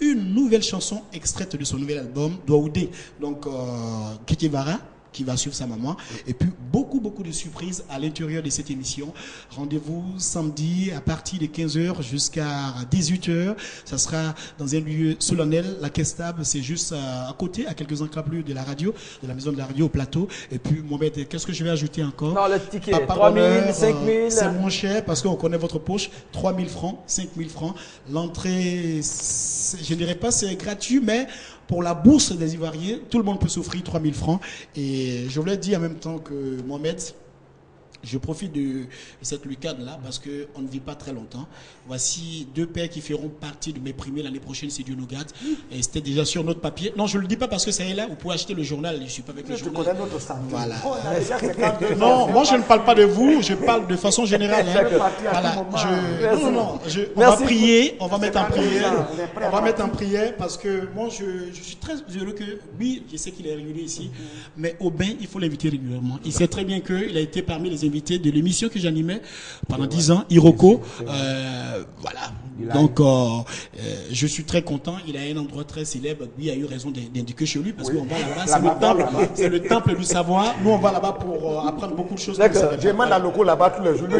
une nouvelle chanson extraite de son nouvel album, Douaoudé. Donc, Kitivara, qui va suivre sa maman, et puis beaucoup de surprises à l'intérieur de cette émission. Rendez-vous samedi à partir de 15h jusqu'à 18h. Ça sera dans un lieu solennel. La Kestab, c'est juste à côté, à quelques encablures de la radio, de la maison de la radio au plateau. Et puis, Mohamed, qu'est-ce que je vais ajouter encore? Non, le ticket, 3 000, 5 000. C'est moins cher parce qu'on connaît votre poche. 3 000 francs, 5 000 francs. L'entrée, je ne dirais pas c'est gratuit, mais pour la bourse des Ivoiriens, tout le monde peut s'offrir 3 000 francs. Et je voulais dire en même temps que Mohamed, je profite de cette lucade-là parce qu'on ne vit pas très longtemps. Voici deux pères qui feront partie de mes primés l'année prochaine, c'est Dieu nous garde. Et c'était déjà sur notre papier. Non, je ne le dis pas parce que ça est là. Vous pouvez acheter le journal. Je ne suis pas avec le journal. Tu connais notre sang. Voilà. Oh, non, moi je ne parle pas de vous, je parle de façon générale. Hein. Voilà. On va prier, on va mettre en prière. On va mettre en prière parce que moi je suis très heureux que lui, je sais qu'il est régulier ici, mais Aubin, il faut l'inviter régulièrement. Il sait très bien qu'il a été parmi les invités de l'émission que j'animais pendant 10 ans, Iroko. Voilà. Donc, je suis très content. Il a un endroit très célèbre. Lui a eu raison d'indiquer chez lui parce qu'on va là-bas. C'est le temple du savoir. Nous, on va là-bas pour apprendre beaucoup de choses. D'accord. Je demande à locaux là-bas tous les jours.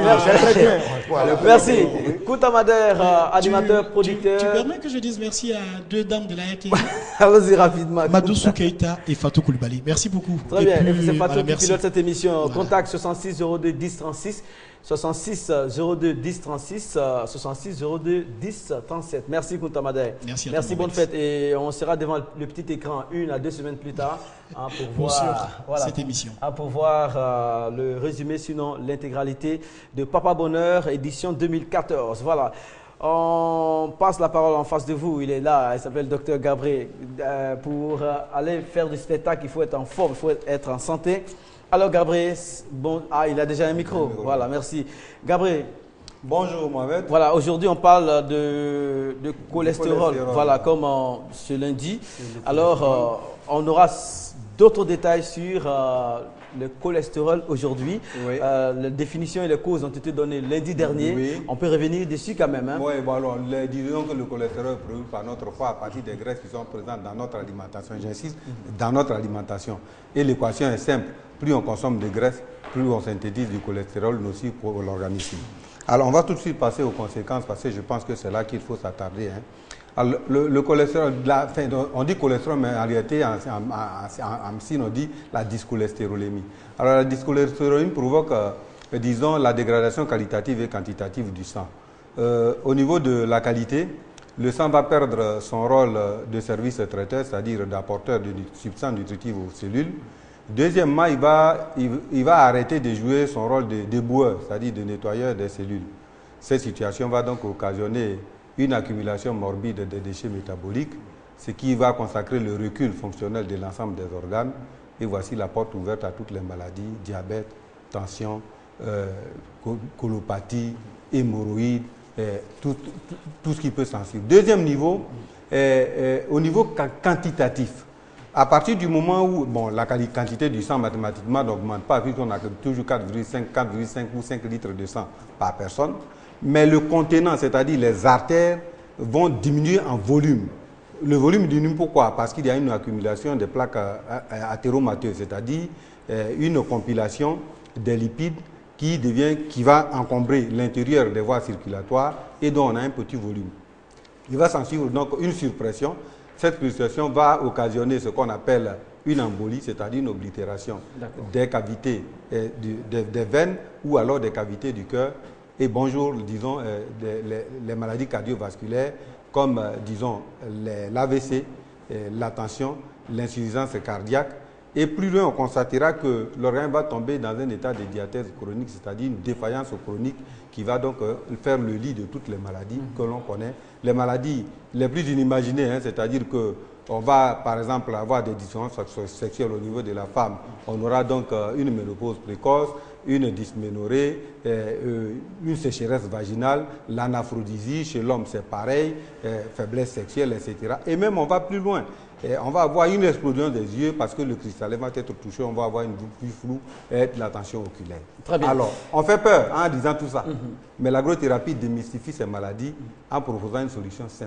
Merci. Kouta Mader, animateur, producteur. Tu permets que je dise merci à deux dames de la RTI? Allons-y rapidement. Madoussou Keita et Fatou Koulibaly. Merci beaucoup. Très bien. C'est Fatou qui pilote cette émission. Contact 66 02 10 36. 66 02 10 36 66 02 10 37. Merci Kouta Mader. Merci, bonne fête. Et on sera devant le petit écran 1 à 2 semaines plus tard pour voir cette émission. Pour voir le résumé, sinon l'intégralité de Papa Bonheur, édition 2014. Voilà. On passe la parole en face de vous. Il est là, il s'appelle Dr Gabriel. Pour aller faire du spectacle, il faut être en forme, il faut être en santé. Alors Gabriel, bon, il a déjà un micro. Voilà, merci. Gabriel. Bonjour Mohamed. Voilà, aujourd'hui on parle de cholestérol. Voilà, comme ce lundi. Alors, on aura d'autres détails sur le cholestérol aujourd'hui. Oui. La définition et les causes ont été données lundi dernier. Oui. On peut revenir dessus quand même. Hein? Oui, bon alors, disons que le cholestérol est produit par notre foie à partir des graisses qui sont présentes dans notre alimentation. J'insiste, dans notre alimentation. Et l'équation est simple. Plus on consomme de graisse, plus on synthétise du cholestérol nocif pour l'organisme. Alors, on va tout de suite passer aux conséquences parce que je pense que c'est là qu'il faut s'attarder. Hein. Alors, le cholestérol, on dit cholestérol, mais en réalité, en médecine, on dit la dyscholestérolémie. Alors, la dyscholestérolémie provoque, disons, la dégradation qualitative et quantitative du sang. Au niveau de la qualité, le sang va perdre son rôle de service traiteur, c'est-à-dire d'apporteur de substances nutritives aux cellules. Deuxièmement, il va arrêter de jouer son rôle de déboueur, c'est-à-dire de nettoyeur des cellules. Cette situation va donc occasionner une accumulation morbide des déchets métaboliques, ce qui va consacrer le recul fonctionnel de l'ensemble des organes. Et voici la porte ouverte à toutes les maladies, diabète, tension, colopathie, hémorroïdes, tout ce qui peut s'en suivre. Deuxième niveau, au niveau quantitatif. À partir du moment où la quantité du sang mathématiquement n'augmente pas, puisqu'on a toujours 4,5 ou 5 litres de sang par personne, mais le contenant, c'est-à-dire les artères, vont diminuer en volume. Le volume diminue pourquoi? Parce qu'il y a une accumulation des plaques athéromateuses, c'est-à-dire une compilation des lipides qui va encombrer l'intérieur des voies circulatoires et dont on a un petit volume. Il va s'en suivre donc une surpression. Cette surpression va occasionner ce qu'on appelle une embolie, c'est-à-dire une oblitération des cavités des veines ou alors des cavités du cœur. Et bonjour, disons, les maladies cardiovasculaires comme, disons, l'AVC, la tension, l'insuffisance cardiaque. Et plus loin, on constatera que l'organe va tomber dans un état de diathèse chronique, c'est-à-dire une défaillance chronique qui va donc faire le lit de toutes les maladies que l'on connaît. Les maladies les plus inimaginées, hein, c'est-à-dire qu'on va, par exemple, avoir des dysfonctions sexuelles au niveau de la femme. On aura donc une ménopause précoce, une dysménorrhée, une sécheresse vaginale, l'anaphrodisie, chez l'homme c'est pareil, faiblesse sexuelle, etc. Et même on va plus loin. On va avoir une explosion des yeux parce que le cristallin va être touché, on va avoir une vue plus floue et la tension oculaire. Très bien. Alors, on fait peur en disant tout ça. Mais l'agrothérapie démystifie ces maladies en proposant une solution simple.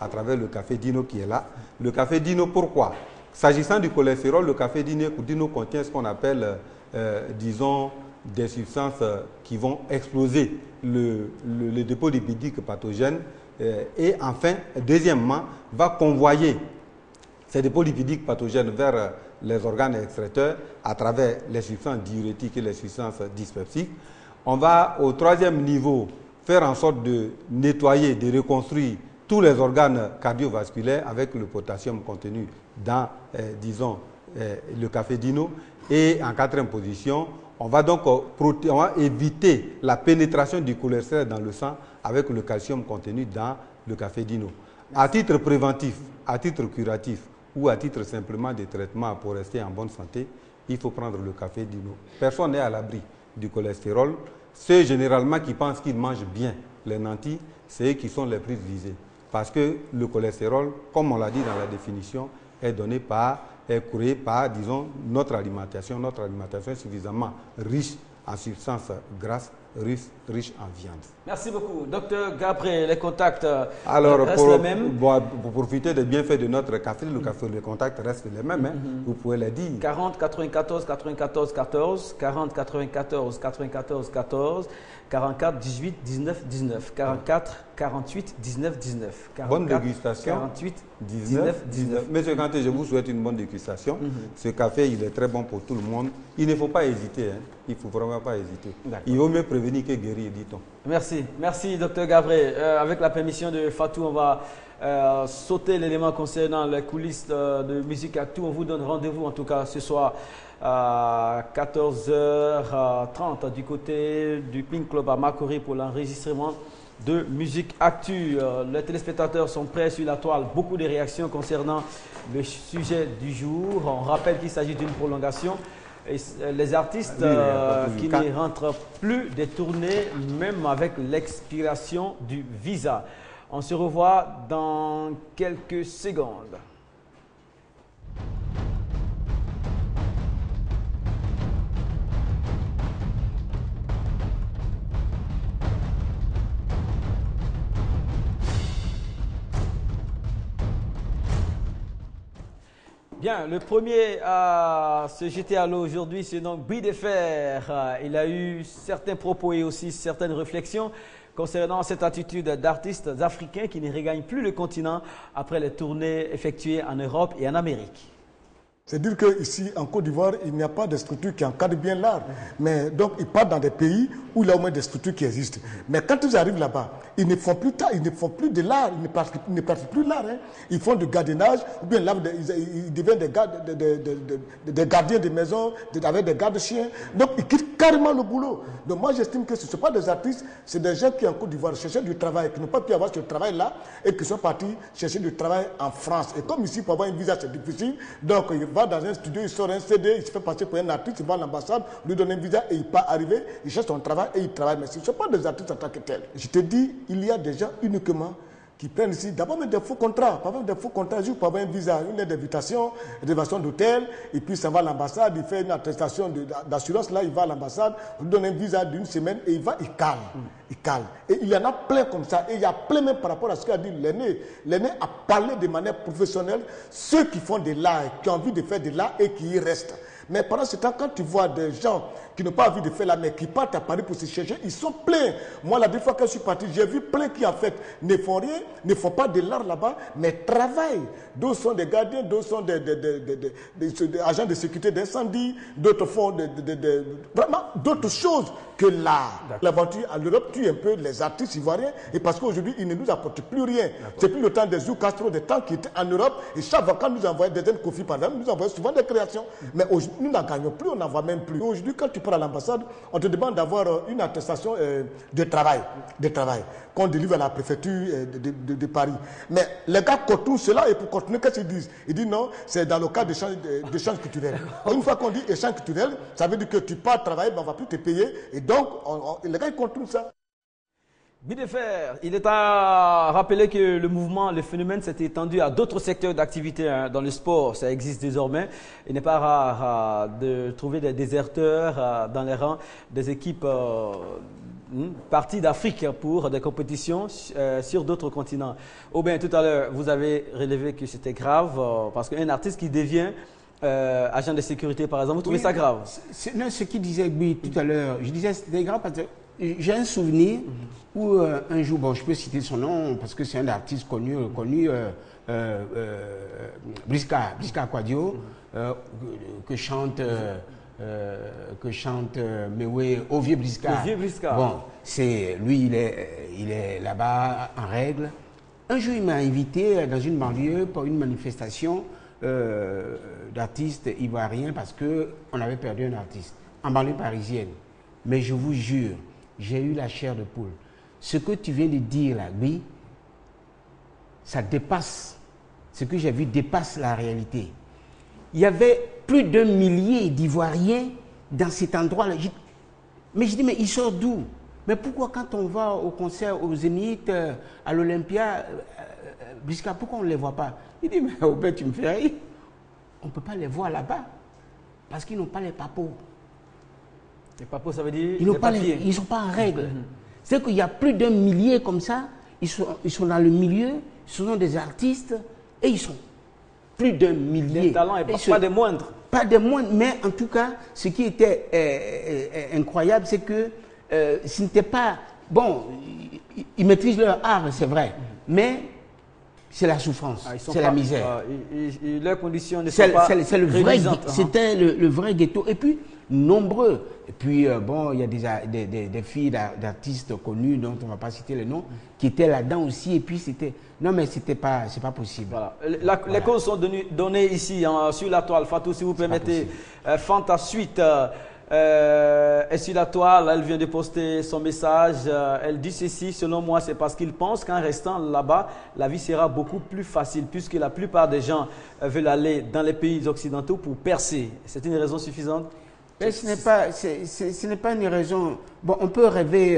à travers le café Dino qui est là. Le café Dino, pourquoi? S'agissant du cholestérol, le café Dino contient ce qu'on appelle, disons, des substances qui vont exploser le dépôt lipidique pathogène et enfin, deuxièmement, va convoyer ces dépôts lipidiques pathogènes vers les organes excréteurs à travers les substances diurétiques et les substances dyspeptiques. On va au troisième niveau faire en sorte de nettoyer, de reconstruire tous les organes cardiovasculaires avec le potassium contenu dans, disons, le café Dino. Et en quatrième position, on va donc éviter la pénétration du cholestérol dans le sang avec le calcium contenu dans le café Dino. À titre préventif, à titre curatif ou à titre simplement de traitement pour rester en bonne santé, il faut prendre le café Dino. Personne n'est à l'abri du cholestérol. Ceux généralement qui pensent qu'ils mangent bien les nantis, c'est eux qui sont les plus visés. Parce que le cholestérol, comme on l'a dit dans la définition, est donné par, est créé par, disons, notre alimentation. Notre alimentation est suffisamment riche en substances grasses, riche en viande. Merci beaucoup. Docteur Gabré, les contacts restent les mêmes. Pour profiter des bienfaits de notre café, les contacts restent les mêmes. Hein. Vous pouvez les dire. 40 94 94 14, 40 94 94 14, 44 18 19 19, 44 48 19 19. 44, bonne dégustation. 48 19 19. Monsieur Kanté, je vous souhaite une bonne dégustation. Ce café, il est très bon pour tout le monde. Il ne faut pas hésiter. Hein. Il ne faut vraiment pas hésiter. Il vaut mieux prévenir que guérir, dit-on. Merci. Merci, docteur Gabré. Avec la permission de Fatou, on va sauter l'élément concernant les coulisses de Musique Actu. On vous donne rendez-vous, en tout cas, ce soir à 14h30 du côté du Pink Club à Makori pour l'enregistrement de Musique Actu. Les téléspectateurs sont prêts sur la toile. Beaucoup de réactions concernant le sujet du jour. On rappelle qu'il s'agit d'une prolongation. Et les artistes qui ne rentrent plus des tournées, même avec l'expiration du visa. On se revoit dans quelques secondes. Bien, le premier à se jeter à l'eau aujourd'hui, c'est donc Bris de Fer. Il a eu certains propos et aussi certaines réflexions concernant cette attitude d'artistes africains qui ne regagnent plus le continent après les tournées effectuées en Europe et en Amérique. C'est-à-dire qu'ici, en Côte d'Ivoire, il n'y a pas de structure qui encadre bien l'art. Mais donc, ils partent dans des pays où il y a au moins des structures qui existent. Mais quand ils arrivent là-bas, ils ne font plus de l'art, ils ne pratiquent plus l'art. Hein. Ils font du gardiennage, ou bien là, ils deviennent des gardiens de maison, avec des gardes-chiens. Donc, ils quittent carrément le boulot. Donc, moi, j'estime que ce ne sont pas des artistes, c'est des gens qui, en Côte d'Ivoire, cherchaient du travail, qui n'ont pas pu avoir ce travail-là, et qui sont partis chercher du travail en France. Et comme ici, pour avoir un visa, c'est difficile, donc, il va dans un studio, il sort un CD, il se fait passer pour un artiste, il va à l'ambassade, lui donne un visa et il part arriver, il cherche son travail et il travaille. Mais ce ne sont pas des artistes en tant que tels. Je te dis, il y a des gens uniquement qui prennent ici, d'abord même des faux contrats, pas même des faux contrats, juste pour avoir un visa, une lettre d'invitation, réservation d'hôtel, et puis ça va à l'ambassade, il fait une attestation d'assurance, là il va à l'ambassade, on lui donne un visa d'une semaine et il va, il cale. Il cale. Et il y en a plein comme ça, et il y a plein même par rapport à ce qu'a dit l'aîné. L'aîné a parlé de manière professionnelle, ceux qui font de l'art, qui ont envie de faire de l'art et qui y restent. Mais pendant ce temps, quand tu vois des gens qui n'ont pas envie de faire la mer, qui partent à Paris pour se chercher, ils sont pleins. Moi, la dernière fois que je suis parti, j'ai vu plein qui, en fait, ne font rien, ne font pas de l'art là-bas, mais travaillent. D'autres sont des gardiens, d'autres sont des agents de sécurité d'incendie, d'autres font vraiment d'autres choses que l'art. L'aventure en Europe tue un peu les artistes ivoiriens, et parce qu'aujourd'hui, ils ne nous apportent plus rien. C'est plus le temps des Zou Castro, des temps qui étaient en Europe, et chaque fois quand nous envoyons des Kofi, par exemple, nous envoyons souvent des créations. Mais aujourd'hui, nous n'en gagnons plus, on n'en voit même plus. Aujourd'hui, quand tu pars à l'ambassade, on te demande d'avoir une attestation de travail, qu'on délivre à la préfecture de Paris. Mais les gars contournent cela et pour continuer, qu'est-ce qu'ils disent? Ils disent non, c'est dans le cadre d'échange culturel. Une fois qu'on dit échange culturel, ça veut dire que tu pars travailler, mais on ne va plus te payer. Et donc, les gars, ils contournent ça. Bris de Fer, il est à rappeler que le mouvement, le phénomène s'est étendu à d'autres secteurs d'activité dans le sport. Ça existe désormais. Il n'est pas rare de trouver des déserteurs dans les rangs des équipes partis d'Afrique pour des compétitions sur d'autres continents. Aubin, tout à l'heure, vous avez relevé que c'était grave parce qu'un artiste qui devient agent de sécurité, par exemple, vous trouvez ça grave? Non, ce qu'il disait tout à l'heure, je disais c'était grave parce que j'ai un souvenir où un jour, bon, je peux citer son nom parce que c'est un artiste connu, Briska Kwadio, que chante Mewe Ovie Briska. Bon, c'est lui, il est là-bas en règle. Un jour, il m'a invité dans une banlieue pour une manifestation d'artistes ivoiriens parce qu'on avait perdu un artiste en banlieue parisienne. Mais je vous jure, j'ai eu la chair de poule. Ce que tu viens de dire là, oui, ça dépasse, ce que j'ai vu dépasse la réalité. Il y avait plus d'1 millier d'Ivoiriens dans cet endroit-là. Mais je dis, mais ils sortent d'où? Mais pourquoi quand on va au concert, au Zénith, à l'Olympia, Briska, pourquoi on ne les voit pas? Il dit, mais au fait, tu me fais rire. On ne peut pas les voir là-bas parce qu'ils n'ont pas les papos. Les papos, ça veut dire ils ne sont pas en règle. C'est qu'il y a plus d'1 millier comme ça, ils sont dans le milieu, ce sont des artistes et ils sont plus d'1 millier. Des talents et pas des moindres. Pas des moindres, mais en tout cas, ce qui était incroyable, c'est que ce n'était pas... Bon, ils maîtrisent leur art, c'est vrai, mais c'est la souffrance, c'est la misère. Leurs conditions ne sont pas réalisantes. C'était le vrai ghetto. Et puis, nombreux. Et puis, bon, il y a des filles d'artistes connus, dont on ne va pas citer les noms, qui étaient là-dedans aussi. Et puis, c'était... Non, mais c'est pas possible. Voilà. Les causes sont données ici, sur la toile. Fatou, si vous permettez. Fanta Suite est sur la toile. Elle vient de poster son message. Elle dit ceci: selon moi, c'est parce qu'ils pensent qu'en restant là-bas, la vie sera beaucoup plus facile, puisque la plupart des gens veulent aller dans les pays occidentaux pour percer. C'est une raison suffisante? Mais ce n'est pas une raison. Bon, on peut rêver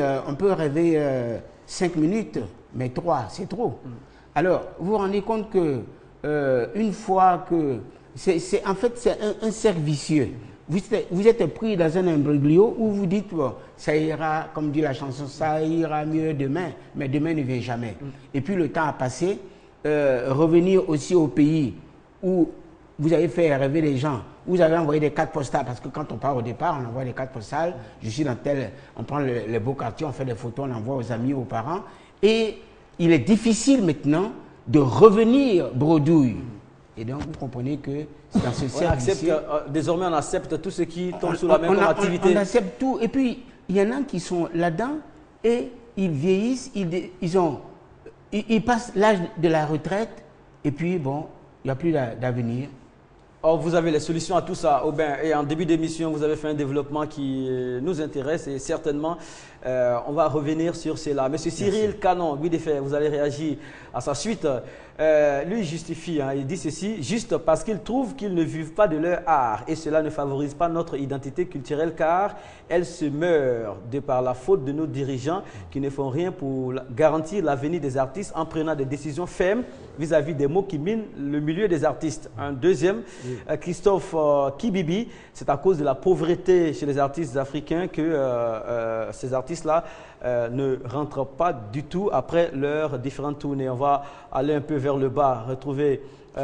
5 minutes, mais 3, c'est trop. Alors, vous vous rendez compte que une fois que... En fait, c'est un cercle vicieux. Vous êtes pris dans un imbroglio où vous dites, bon, ça ira, comme dit la chanson, ça ira mieux demain, mais demain ne vient jamais. Et puis le temps a passé, revenir aussi au pays où vous avez fait rêver les gens, vous avez envoyé des cartes postales, parce que quand on part au départ, on envoie des cartes postales, je suis dans tel, on prend les beaux quartiers, on fait des photos, on envoie aux amis, aux parents, et il est difficile maintenant de revenir bredouille. Et donc, vous comprenez que dans ce cercle... Désormais, on accepte tout ce qui tombe sous la même activité. On accepte tout. Et puis, il y en a qui sont là-dedans et ils vieillissent, ils passent l'âge de la retraite et puis, bon, il n'y a plus d'avenir. Or, vous avez les solutions à tout ça, Aubin. Et en début d'émission, vous avez fait un développement qui nous intéresse et certainement, on va revenir sur cela. Monsieur Cyril Canon, Guy Desfers, vous allez réagir à sa suite. Lui justifie, il dit ceci: juste parce qu'ils trouvent qu'ils ne vivent pas de leur art et cela ne favorise pas notre identité culturelle car elle se meurt de par la faute de nos dirigeants qui ne font rien pour garantir l'avenir des artistes en prenant des décisions fermes vis-à-vis des mots qui minent le milieu des artistes. Un deuxième, Christophe Kibibi, c'est à cause de la pauvreté chez les artistes africains que ces artistes-là ne rentrent pas du tout après leurs différentes tournées. On va aller un peu vers le bas, retrouver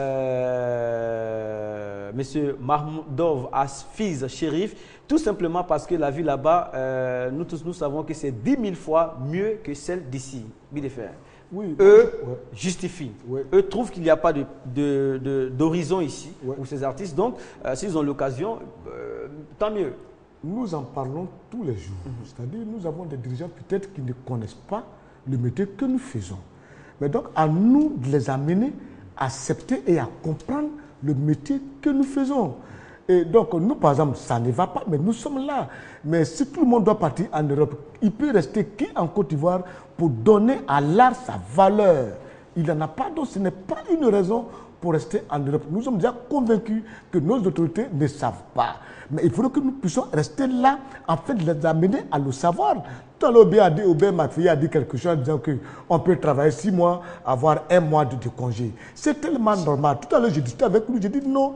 M. Mahmoudov Asfiz Chérif, tout simplement parce que la vie là-bas, nous tous nous savons que c'est 10 000 fois mieux que celle d'ici. Oui, eux justifient. Eux trouvent qu'il n'y a pas d'horizon ici pour ces artistes. Donc, s'ils ont l'occasion, tant mieux. Nous en parlons tous les jours. C'est-à-dire nous avons des dirigeants peut-être qui ne connaissent pas le métier que nous faisons. Mais donc, à nous de les amener à accepter et à comprendre le métier que nous faisons. Et donc, nous, par exemple, ça ne va pas, mais nous sommes là. Mais si tout le monde doit partir en Europe, il peut rester qui en Côte d'Ivoire pour donner à l'art sa valeur? Il n'en a pas, donc ce n'est pas une raison pour rester en Europe. Nous sommes déjà convaincus que nos autorités ne savent pas. Mais il faudrait que nous puissions rester là, en fait, les amener à le savoir. Tout à l'heure, ma fille a dit quelque chose en disant qu'on peut travailler 6 mois, avoir 1 mois de congé. C'est tellement normal. Tout à l'heure, j'ai discuté avec lui, j'ai dit non,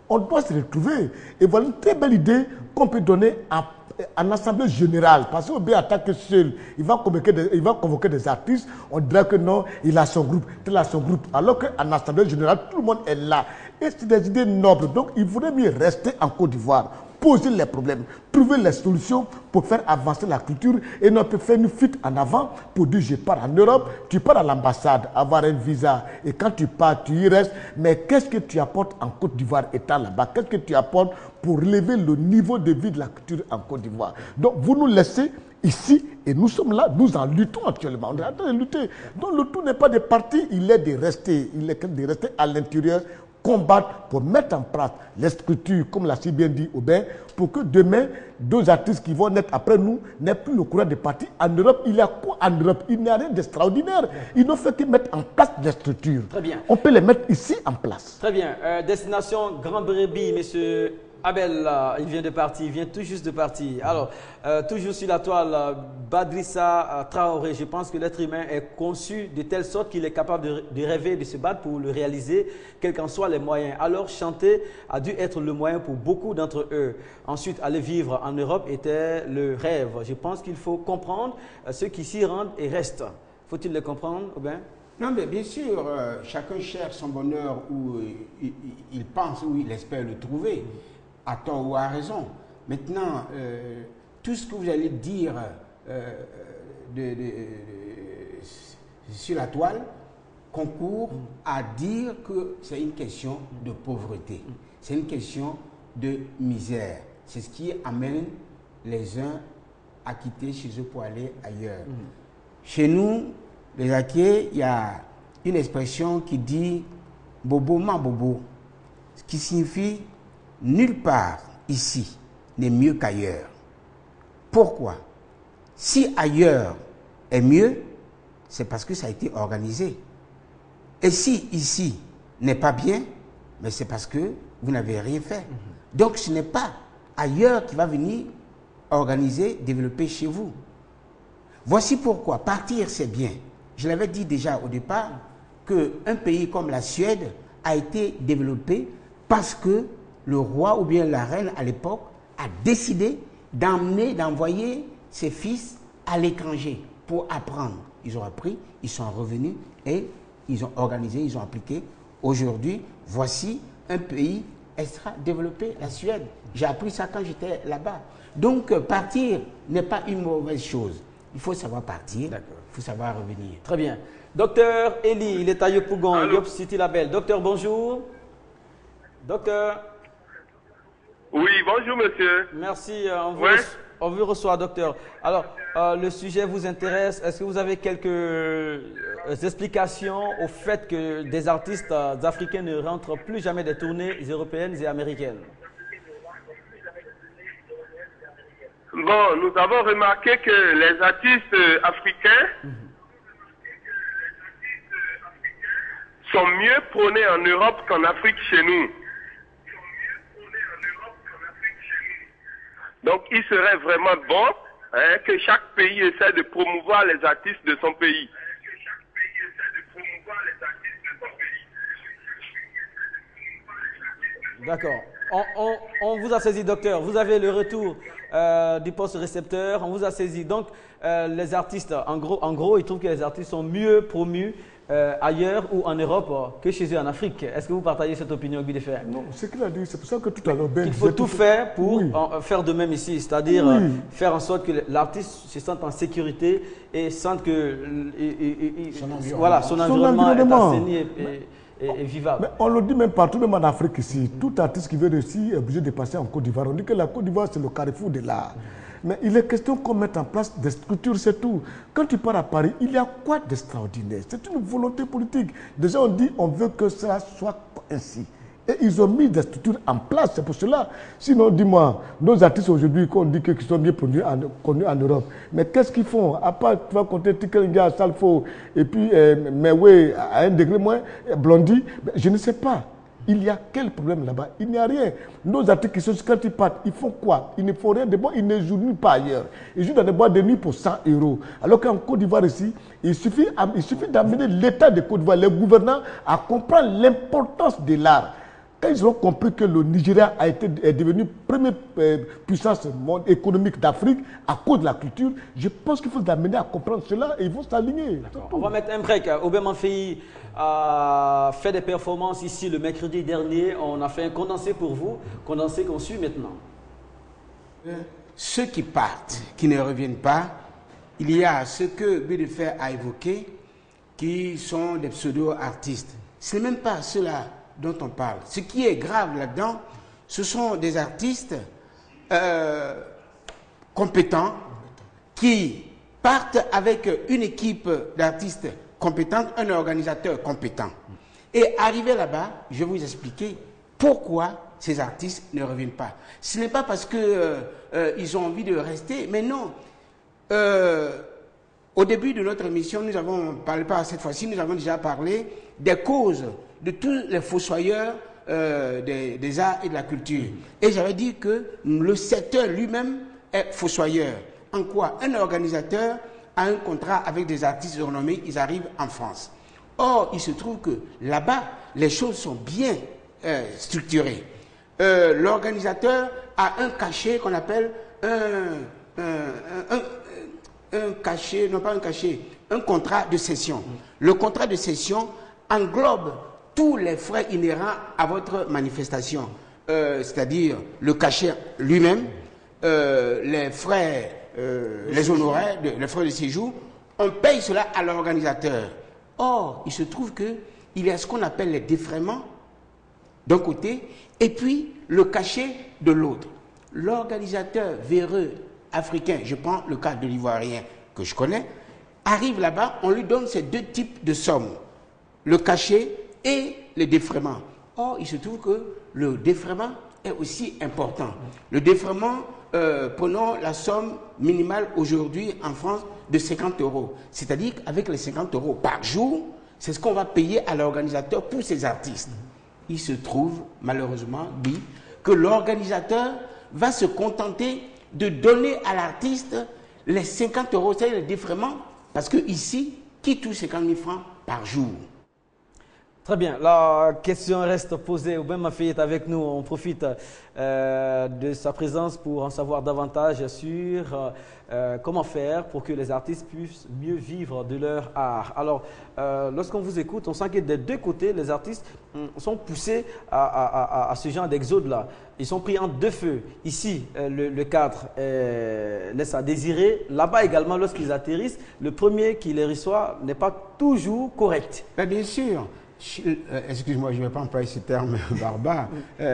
On doit se retrouver. Et voilà une très belle idée qu'on peut donner en assemblée générale. Parce qu'au bien attaque seul, il va convoquer des artistes, on dira que non, il a son groupe, tel a son groupe. Alors qu'en assemblée générale, tout le monde est là. Et c'est des idées nobles. Donc il faudrait mieux rester en Côte d'Ivoire, poser les problèmes, trouver les solutions pour faire avancer la culture et non peut faire une fuite en avant pour dire je pars en Europe, tu pars à l'ambassade, avoir un visa et quand tu pars, tu y restes. Mais qu'est-ce que tu apportes en Côte d'Ivoire étant là-bas? Qu'est-ce que tu apportes pour relever le niveau de vie de la culture en Côte d'Ivoire? Donc vous nous laissez ici et nous sommes là, nous en luttons actuellement. On est en train de lutter. Donc le tout n'est pas de partir, il est de rester à l'intérieur, combattre pour mettre en place les structures, comme l'a si bien dit Aubin, pour que demain, deux artistes qui vont naître après nous n'aient plus le courage de partir. En Europe, il y a quoi en Europe? Il n'y a rien d'extraordinaire. Ils n'ont fait que mettre en place des structures. Très bien. On peut les mettre ici en place. Très bien. Destination Grand Brébi, monsieur Abel, il vient de partir, il vient tout juste de partir. Alors, toujours sur la toile, Badrissa Traoré, je pense que l'être humain est conçu de telle sorte qu'il est capable de rêver, de se battre pour le réaliser, quels qu'en soient les moyens. Alors, chanter a dû être le moyen pour beaucoup d'entre eux. Ensuite, aller vivre en Europe était le rêve. Je pense qu'il faut comprendre ceux qui s'y rendent et restent. Faut-il les comprendre, Aubin? Non, mais bien sûr, chacun cherche son bonheur où il pense, où il espère le trouver, à tort ou à raison. Maintenant, tout ce que vous allez dire sur la toile concourt à dire que c'est une question de pauvreté, c'est une question de misère. C'est ce qui amène les uns à quitter chez eux pour aller ailleurs. Chez nous, les Akié, il y a une expression qui dit « bobo ma bobo », ce qui signifie « nulle part ici n'est mieux qu'ailleurs ». Pourquoi? Si ailleurs est mieux, c'est parce que ça a été organisé. Et si ici n'est pas bien, mais c'est parce que vous n'avez rien fait. Donc ce n'est pas ailleurs qui va venir organiser, développer chez vous. Voici pourquoi partir c'est bien. Je l'avais dit déjà au départ qu'un pays comme la Suède a été développé parce que le roi ou bien la reine à l'époque a décidé d'envoyer ses fils à l'étranger pour apprendre. Ils ont appris, ils sont revenus et ils ont organisé, ils ont appliqué. Aujourd'hui, voici un pays extra développé, la Suède. J'ai appris ça quand j'étais là-bas. Donc partir n'est pas une mauvaise chose. Il faut savoir partir, il faut savoir revenir. Très bien. Docteur Eli, il est à Yopougon, Yop City Label. Docteur, bonjour. Docteur. Oui, bonjour monsieur. Merci, on vous reçoit, docteur. Alors, le sujet vous intéresse. Est-ce que vous avez quelques explications au fait que des artistes africains ne rentrent plus jamais des tournées européennes et américaines? Bon, nous avons remarqué que les artistes africains sont mieux prônés en Europe qu'en Afrique chez nous. Donc, il serait vraiment bon que chaque pays essaie de promouvoir les artistes de son pays. D'accord. On vous a saisi, docteur. Vous avez le retour du poste récepteur. On vous a saisi. Donc, les artistes, en gros, ils trouvent que les artistes sont mieux promus ailleurs ou en Europe que chez eux en Afrique. Est-ce que vous partagez cette opinion, Guy Defert? Non, c'est ce qu'il a dit. C'est pour ça que tout à l'heure, il faut tout faire pour faire de même ici. C'est-à-dire faire en sorte que l'artiste se sente en sécurité et sente que son environnement est assaini et vivable. Mais on le dit même partout, même en Afrique ici. Tout artiste qui veut réussir est obligé de passer en Côte d'Ivoire. On dit que la Côte d'Ivoire, c'est le carrefour de l'art. Mais il est question qu'on mette en place des structures, c'est tout. Quand tu pars à Paris, il y a quoi d'extraordinaire? C'est une volonté politique. Déjà, on dit on veut que ça soit ainsi. Et ils ont mis des structures en place, c'est pour cela. Sinon, dis-moi, nos artistes aujourd'hui, qu'on dit qu'ils sont bien connus en Europe, mais qu'est-ce qu'ils font? À part, tu vas compter Tikenga, Salfo, et puis Mewe à un degré moins, Blondie, je ne sais pas. Il y a quel problème là-bas? Il n'y a rien. Nos artistes qui sont quand ils partent, ils font quoi? Ils ne font rien de bon, ils ne jouent nulle part ailleurs. Ils jouent dans des boîtes de nuit pour 100 €. Alors qu'en Côte d'Ivoire ici, il suffit d'amener l'État de Côte d'Ivoire, les gouvernants, à comprendre l'importance de l'art. quand ils ont compris que le Nigeria est devenu première puissance économique d'Afrique à cause de la culture, je pense qu'il faut les amener à comprendre cela et ils vont s'aligner. On va mettre un break. Aubin Manfei a fait des performances ici le mercredi dernier. On a fait un condensé pour vous, condensé qu'on suit maintenant. Ceux qui partent, qui ne reviennent pas, il y a ce que Bédefer a évoqué, qui sont des pseudo-artistes. Ce n'est même pas ceux-là dont on parle. Ce qui est grave là-dedans, ce sont des artistes compétents qui partent avec une équipe d'artistes compétents, un organisateur compétent. Et arrivé là-bas, je vais vous expliquer pourquoi ces artistes ne reviennent pas. Ce n'est pas parce qu'ils ont envie de rester, mais non. Au début de notre émission, nous avons parlé, pas cette fois-ci, nous avons déjà parlé des causes de tous les fossoyeurs des arts et de la culture. Et j'avais dit que le secteur lui-même est fossoyeur. En quoi? Un organisateur a un contrat avec des artistes renommés, ils arrivent en France. Or, il se trouve que là-bas, les choses sont bien structurées. L'organisateur a un cachet qu'on appelle un cachet, non pas un cachet, un contrat de cession. Le contrat de cession englobe tous les frais inhérents à votre manifestation, c'est-à-dire le cachet lui-même, les frais, les honoraires, les frais de séjour. On paye cela à l'organisateur. Or, il se trouve qu'il y a ce qu'on appelle les défraiements d'un côté et puis le cachet de l'autre. L'organisateur véreux africain, je prends le cas de l'Ivoirien que je connais, arrive là-bas, on lui donne ces deux types de sommes, le cachet et le défraiement. Or, il se trouve que le défraiement est aussi important. Le défraiement, prenons la somme minimale aujourd'hui en France de 50 €. C'est-à-dire qu'avec les 50 € par jour, c'est ce qu'on va payer à l'organisateur pour ces artistes. Il se trouve, malheureusement, oui, que l'organisateur va se contenter de donner à l'artiste les 50 €, c'est-à-dire le défraiement, parce que ici, qui touche 50 000 francs par jour? Très bien, la question reste posée. Aubin Manfei est avec nous. On profite de sa présence pour en savoir davantage sur comment faire pour que les artistes puissent mieux vivre de leur art. Alors, lorsqu'on vous écoute, on sent que des deux côtés, les artistes sont poussés à ce genre d'exode-là. Ils sont pris en deux feux. Ici, le cadre laisse à désirer. Là-bas également, lorsqu'ils atterrissent, le premier qui les reçoit n'est pas toujours correct. Ben bien sûr. Excuse-moi, je ne vais pas employer ce terme barbare.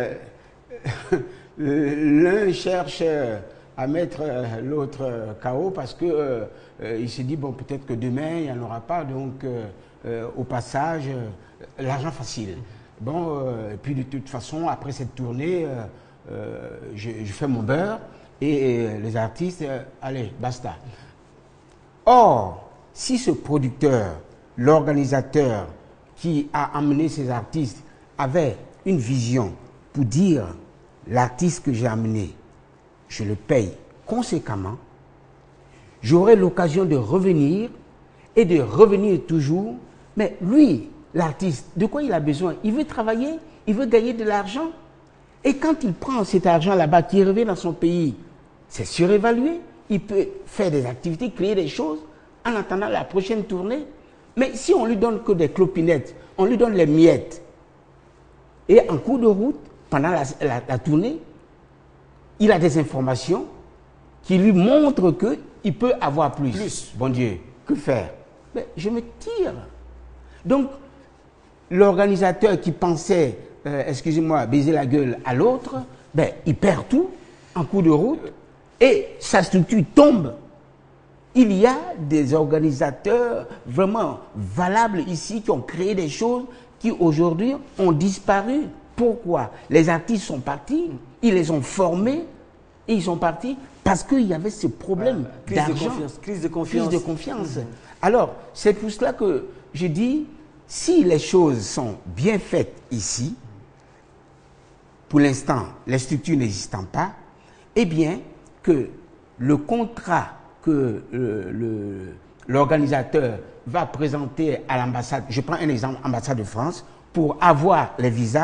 L'un cherche à mettre l'autre KO parce que il se dit, bon, peut-être que demain, il n'y en aura pas, donc au passage, l'argent facile. Bon, et puis de toute façon, après cette tournée, je fais mon beurre et les artistes, allez, basta. Or, si ce producteur, l'organisateur qui a amené ces artistes avait une vision pour dire l'artiste que j'ai amené, je le paye conséquemment, j'aurai l'occasion de revenir et de revenir toujours. Mais lui, l'artiste, de quoi il a besoin? Il veut travailler, il veut gagner de l'argent. Et quand il prend cet argent là-bas, qui revient dans son pays, c'est surévalué. Il peut faire des activités, créer des choses en attendant la prochaine tournée. Mais si on lui donne que des clopinettes, on lui donne les miettes, et en cours de route, pendant la tournée, il a des informations qui lui montrent qu'il peut avoir plus. Bon Dieu, que faire? Mais je me tire. Donc, l'organisateur qui pensait, excusez-moi, baiser la gueule à l'autre, ben, il perd tout en cours de route et sa structure tombe. Il y a des organisateurs vraiment valables ici qui ont créé des choses qui aujourd'hui ont disparu. Pourquoi? Les artistes sont partis, ils les ont formés et ils sont partis parce qu'il y avait ce problème d'argent. Crise de confiance. Alors, c'est pour cela que je dis, si les choses sont bien faites ici, pour l'instant, les structures n'existant pas, eh bien, que le contrat que l'organisateur va présenter à l'ambassade, je prends un exemple, ambassade de France, pour avoir les visas,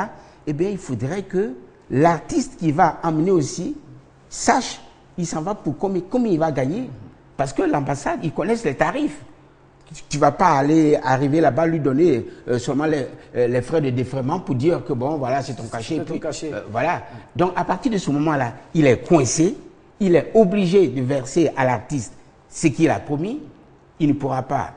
eh bien, il faudrait que l'artiste qui va amener aussi sache, il s'en va pour combien il va gagner. Parce que l'ambassade, ils connaissent les tarifs. Tu ne vas pas arriver là-bas, lui donner seulement les frais de défraiement pour dire que bon, voilà, c'est ton cachet. Voilà. Donc, à partir de ce moment-là, il est coincé, il est obligé de verser à l'artiste ce qu'il a promis, il ne pourra pas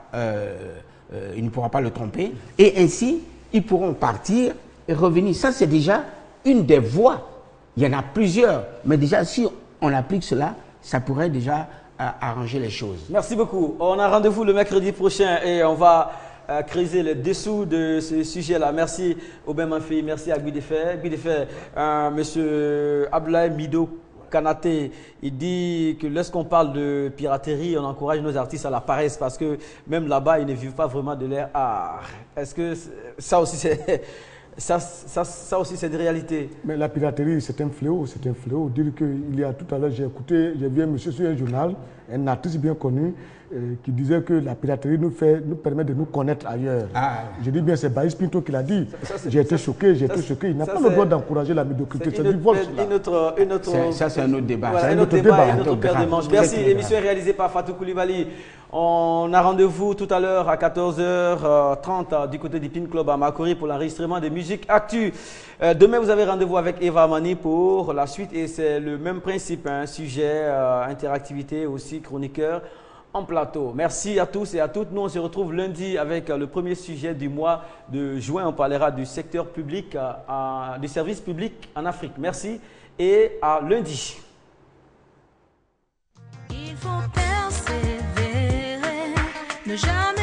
le tromper, et ainsi, ils pourront partir et revenir. Ça, c'est déjà une des voies. Il y en a plusieurs, mais déjà, si on applique cela, ça pourrait déjà arranger les choses. Merci beaucoup. On a rendez-vous le mercredi prochain et on va creuser les dessous de ce sujet-là. Merci Aubin Manfi, merci à Guy Defay. Guy Defay, monsieur Abdoulaye Mido Kanaté, il dit que lorsqu'on parle de piraterie, on encourage nos artistes à la paresse parce que même là-bas, ils ne vivent pas vraiment de leur art. Est-ce que ça aussi c'est... Ça aussi, c'est des réalités. Mais la piraterie, c'est un fléau, c'est un fléau. Dire qu'il y a tout à l'heure, j'ai vu un monsieur sur un journal, un artiste bien connu, qui disait que la piraterie nous permet de nous connaître ailleurs. Je dis bien, c'est Baïs Pinto qui l'a dit. J'ai été choqué. Il n'a pas le droit d'encourager la médiocrité. C'est du vol. Ça, c'est un autre débat. Voilà, un autre débat, une autre paire de manches. Merci. L'émission est réalisée par Fatou Koulibaly. On a rendez-vous tout à l'heure à 14h30 du côté du Pin Club à Makori pour l'enregistrement des musiques actu. Demain, vous avez rendez-vous avec Eva Mani pour la suite et c'est le même principe, un sujet, interactivité aussi, chroniqueur en plateau. Merci à tous et à toutes. Nous, on se retrouve lundi avec le premier sujet du mois de juin. On parlera du secteur public, du service public en Afrique. Merci et à lundi. Il faut persévérer, ne jamais